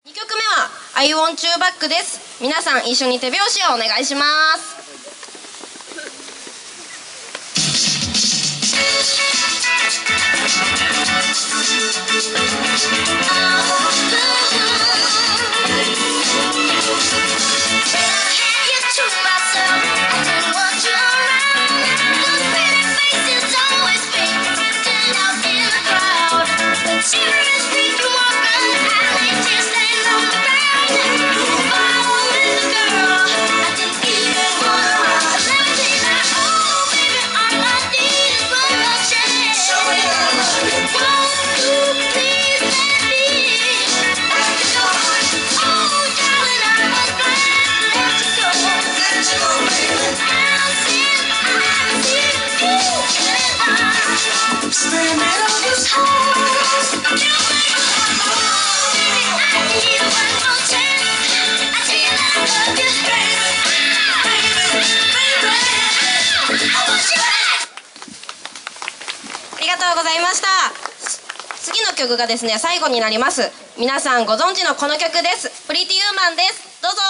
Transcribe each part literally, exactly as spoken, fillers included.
にきょくめは「I Want You Back」です。皆さん一緒に手拍子をお願いします。ありがとうございました。次の曲がですね、最後になります。皆さんご存知のこの曲です。プリティウーマンです。どうぞ。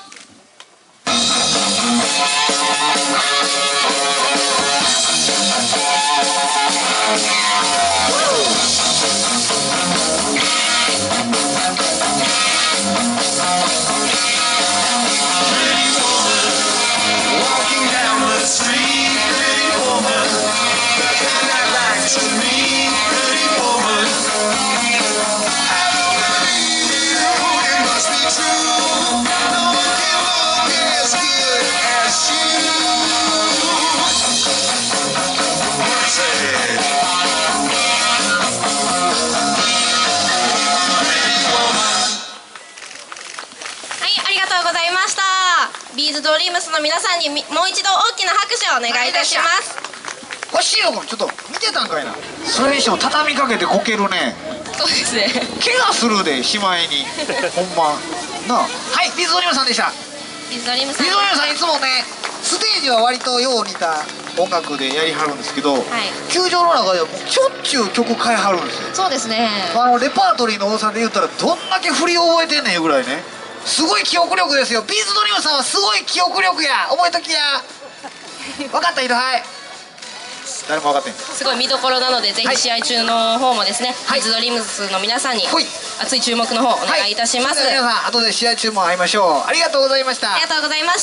ビーズドリームスの皆さんにもう一度大きな拍手をお願いいたします。 欲しいよ、ちょっと見てたんかいな。それにしても畳みかけてこけるね。 そうですね。 怪我するで、しまいに。ほんまなあ。はい、ビーズドリームさんでした。 ビーズドリームさん。 ビーズドリームさんいつもね、ステージは割とよう似た音楽でやりはるんですけど、はい、球場の中ではもうしょっちゅう曲変えはるんですよ。 そうですね。 あのレパートリーの多さで言ったらどんだけ振り覚えてんねんいうぐらいね。すごい記憶力ですよ。ビーズドリームさんはすごい記憶力や。覚えときや。分かった人、はい。誰も分かってん。 すごい見どころなので、ぜひ試合中の方もですね、はい、ビーズドリームスの皆さんに熱い注目の方お願いいたします。はい、 皆さん後で試合中も会いましょう。ありがとうございました。 ありがとうございました。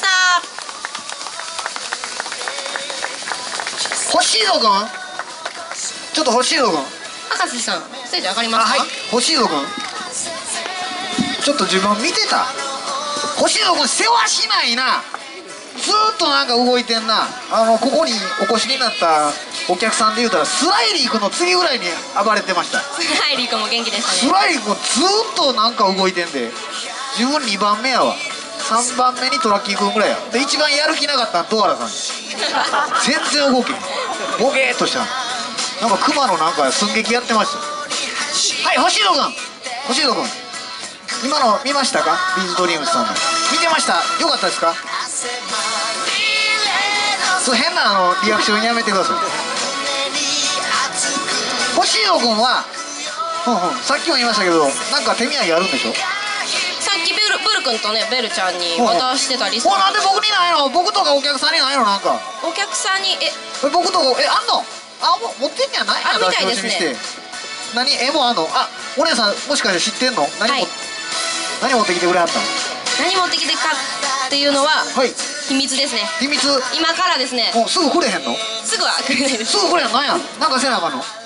星野くん、ちょっと星野くん、 博士さんステージ上がりますか。 はい、星野くん、ちょっと自分見てた。星野くん世話しないな。ずーっとなんか動いてんな。あのここにお越しになったお客さんで言うたらスライリーくんの次ぐらいに暴れてました。 スライリーくんも元気でしたね。 スライリーくんずーっとなんか動いてんで、自分にばんめやわ。さんばんめにトラッキーくんぐらいやで、一番やる気なかったのドアラさん。全然動けん、ボケーっとした。なんか熊のなんか寸劇やってました。はい、星野くん、星野くん、今の見ましたか。ビーズドリームスさんの見てました。よかったですか。そう変なあのリアクションやめてください。星野くんは、うんうん、さっきも言いましたけど、なんか手土産あるんでしょ。 さっきベルブル君とね、ベルちゃんに渡してたりする。 お、なんで僕にないの。僕とかお客さんにないの。なんかお客さんにえ僕とかえあんの。あ、も持ってんじゃない。 あるみたいですね。 何絵もあんの。あ、お姉さんもしかして知ってんの。何も、はい、何持ってきてくれはったの。 何持ってきてかっていうのは、はい、秘密ですね。 秘密。 今からですね。 もうすぐくれへんの。 すぐはくれないです。 すぐくれへんの。なんや、なんかせなあかんの。